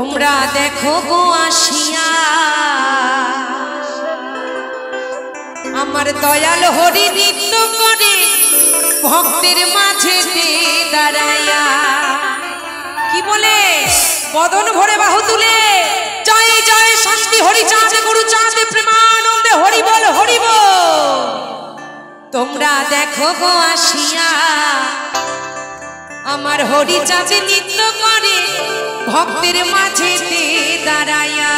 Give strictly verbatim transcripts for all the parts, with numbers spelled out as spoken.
তোমরা দেখো গো আসিয়া আমার দয়াল হরি নৃত্য করে ভক্তের মাঝে দাঁড়াইয়া কি বলে বদন ভরে বাহু তুলে জয় জয় শান্তি হরি চাঁদ গুরু চাঁদ প্রেমানন্দে হরি বল হরি বল। তোমরা দেখো গো আসিয়া আমার হরি চাঁদ নৃত্য করে ভক্তের মাঝে দাঁড়াইয়া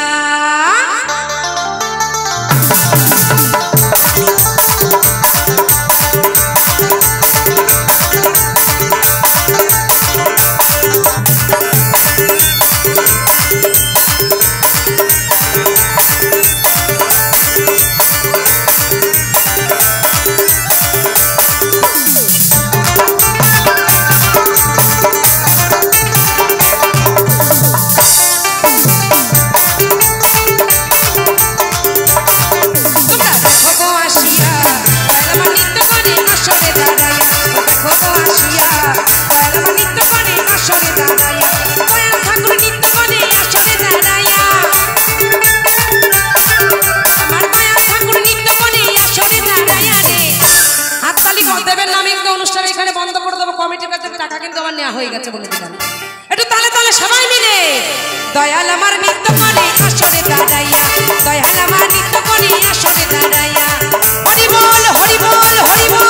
হয়ে গেছে বলে দিলাম একটু তালে তালে সবাই মিলে দয়াল আমার নৃত্য করে আসরে দাঁড়াইয়া দয়াল আমার নৃত্য করে আসরে দাঁড়াইয়া হরি বল হরি বল হরি বল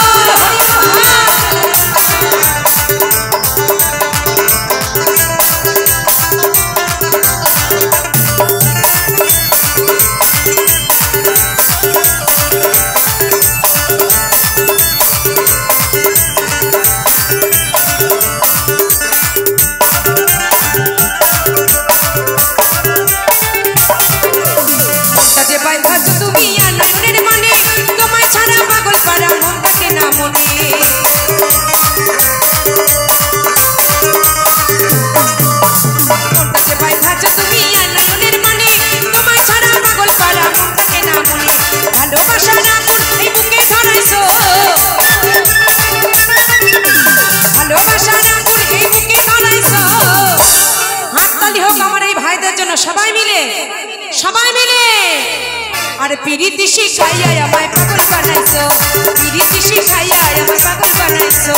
সবাই মিলে সবাই মিলে আরে পিরিতি শিখাইয়া আমায় পাগল বানাইছো পিরিতি শিখাইয়া আমায় পাগল বানাইছো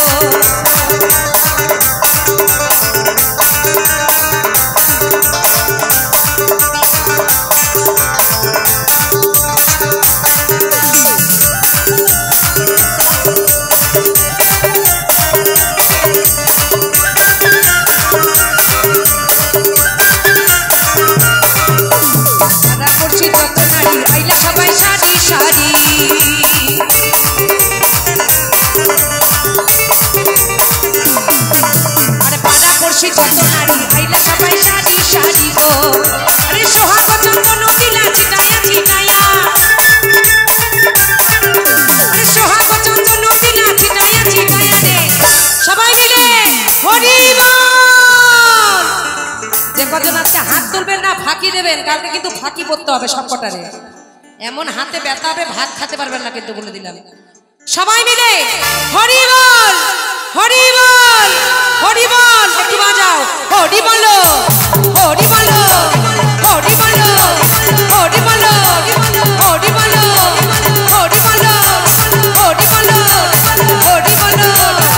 ফাঁকি দেবেন কালকে কিন্তু ফাঁকি পড়তে হবে সবকটারে এমন হাতে ব্যথা হবে ভাত খেতে পারবেন না কিন্তু বলে দিলাম সবাই মিলে হরি বল হরি বল হরি বল একটু বাজাও হরি বলো হরি বলো হরি বলো হরি বলো হরি বলো হরি বলো হরি বলো হরি বলো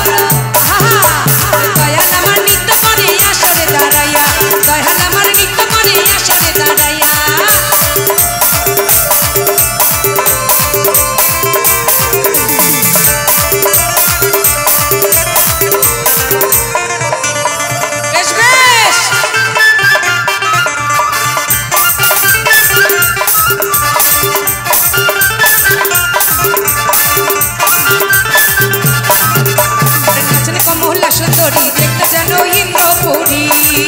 দয়াল আমার নৃত্য করে আসরে দাঁড়াইয়া দয়াল আমার নৃত্য করে আসরে দাঁড়াইয়া বেশ বেশ নাচনে কমলা সুন্দরী দেখতে যেন ইন্দ্রপুরী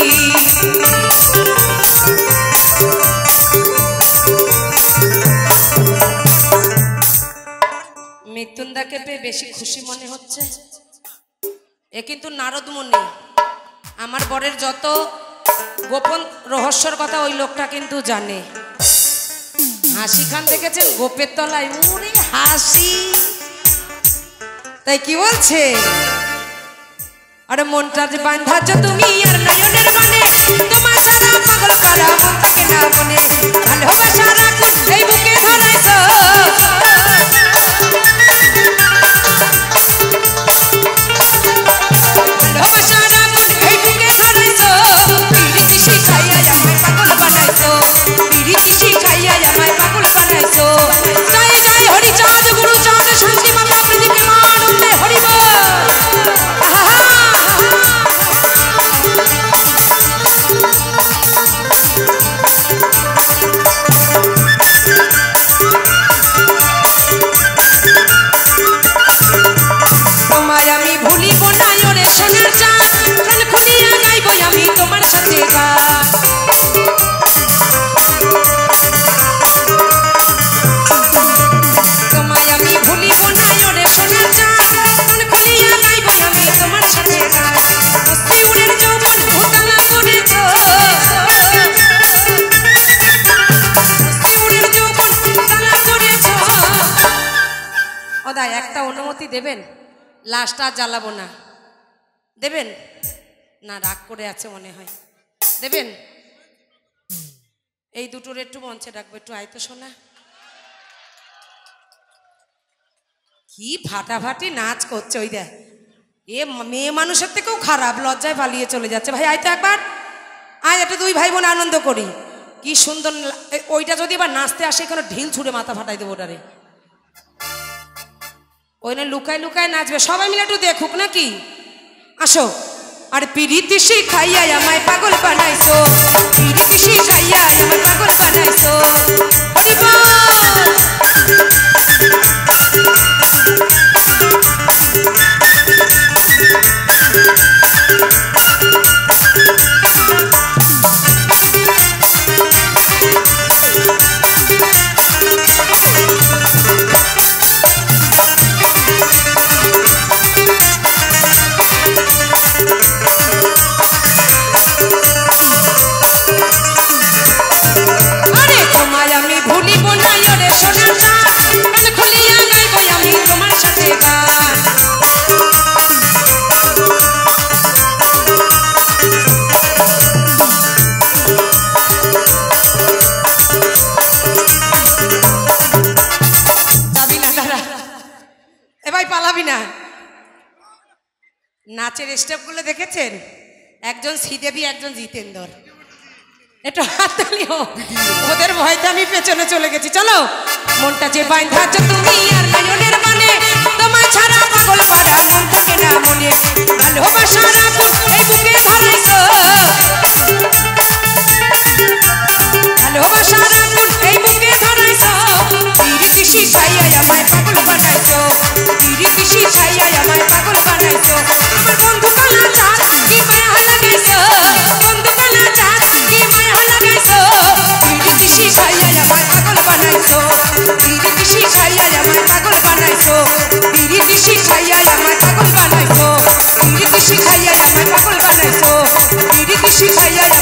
মৃত্যুঞ্জাকে পেয়ে বেশি খুশি মনে হচ্ছে এ কিন্তু নারদ মুনি আমার বরের যত গোপন রহস্যর কথা ওই লোকটা কিন্তু জানে হাসি খান দেখেছেন গোপের তলায় ওরে হাসি তাই কি বলছে আরে মনটা যে বাঁধাচ্ছ তুমি আর নয়নের মানে তোমার সারা পাগল পারা মন থাকে না মনে ভালোবাসা রাখুন এই বুকে ধরাইছো ভালোবাসা রাখুন এই বুকে ধরাইছো পিরিতি শিখাইয়া আমায় পাগল বানাইছো পিরিতি শিখাইয়া আমায় পাগল বানাইছো জয় জয় হরি চাঁদ গুরু চাঁদ শান্তি মাতা প্রদীপে মা আনন্দে হরি বল তোমায় আমি ভুলিব না ওরে সোনার চাঁদ প্রাণ খুলিয়া গাইব আমি তোমার সাথে গান তোমায় আমি ভুলিব না ওরে সোনার চাঁদ প্রাণ খুলিয়া গাইব আমি তোমার সাথে গান মস্তি উড়ের যৌবন ভূতালা করেছো মস্তি উড়ের যৌবন ভূতালা করেছো ওদা একটা অনুমতি দেবেন লাশটা জ্বালাবো না দেবেন না রাগ করে আছে মনে হয় দেবেন এই দুটোর একটু মঞ্চে ডাকবো একটু আয়তো শোনা কি ফাটাফাটি নাচ করছে ওই দেখ এ মেয়ে মানুষের থেকেও খারাপ লজ্জায় পালিয়ে চলে যাচ্ছে ভাই আয়তো একবার আয় একটা দুই ভাই বোন আনন্দ করি কি সুন্দর ওইটা যদি এবার নাচতে আসে এখানে ঢিল ছুড়ে মাথা ফাটাই দেবো ওটারে ওই না লুকায় লুকায় নাচবে সবাই মিলে একটু দেখুক নাকি আসো আর পিরিতি শিখাইয়া আমায় পাগল বানাইছো পিরিতি শিখাইয়া আমায় পাগল বানাইছো হরি বল নাচের স্টেপগুলো দেখেছেন একজন শ্রীদেবী একজন জিতেন্দর একটু হাততালি হোক ওদের ভয়তে আমি পেছনে চলে গেছি চলো মনটা যে বাইন্ধাছো তুমি আর নয়নের মানে তোমায় ছাড়া পাগল পারা মন থাকে না মনে ভালোবাসা রাখুন এই বুকে ধরাইছো ভালোবাসা রাখুন এই বুকে ধরাইছো পিরিতি শিখাইয়া আমায় পাগল বানাইছো পিরিতি শিখাইয়া আমায় পাগল বানাইছো আমার বন্ধু কালা চাঁদ কি মায়া লাগাইছো বন্ধু কালা চাঁদ কি মায়া লাগাইছো পিরিতি শিখাইয়া আমায় পাগল বানাইছো পিরিতি শিখাইয়া আমায় পাগল বানাইছো পিরিতি শিখাইয়া আমায় পাগল বানাইছো পিরিতি শিখাইয়া আমায় পাগল বানাইছো পিরিতি শিখাইয়া